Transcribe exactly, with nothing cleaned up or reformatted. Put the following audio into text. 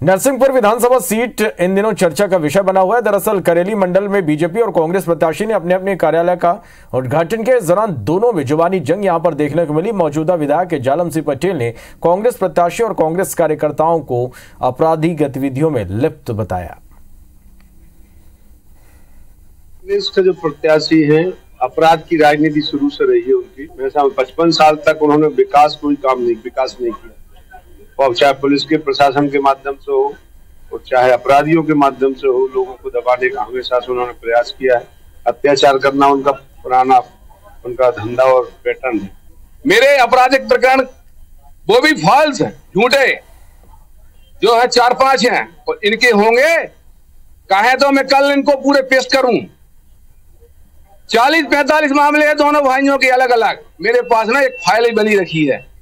नरसिंहपुर विधानसभा seat इन दिनों चर्चा का विषय बना हुआ है। दरअसल करेली मंडल में बीजेपी और कांग्रेस प्रत्याशी ने अपने अपने कार्यालय का उद्घाटन के दौरान दोनों में जुबानी जंग यहां पर देखने को मिली। मौजूदा विधायक जालम सिंह पटेल ने कांग्रेस प्रत्याशी और कांग्रेस कार्यकर्ताओं को आपराधिक गतिविधियों में लिप्त बताया। कांग्रेस के जो प्रत्याशी हैं, अपराध की राजनीति शुरू से रही है उनकी। मेरे सामने पचपन साल तक उन्होंने विकास कोई काम नहीं विकास नहीं किया, और चाहे पुलिस के प्रशासन के माध्यम से हो और चाहे अपराधियों के माध्यम से हो, लोगों को दबाने का हमेशा से उन्होंने प्रयास किया है। अत्याचार करना उनका पुराना उनका धंधा और पैटर्न है। मेरे आपराधिक प्रकरण वो भी फॉल्स है, झूठे जो है चार पांच हैं, और इनके होंगे कहे तो मैं कल इनको पूरे पेश करूं। चालीस पैंतालीस मामले हैं दोनों भाइयों के अलग अलग। मेरे पास ना एक फाइल बनी रखी है।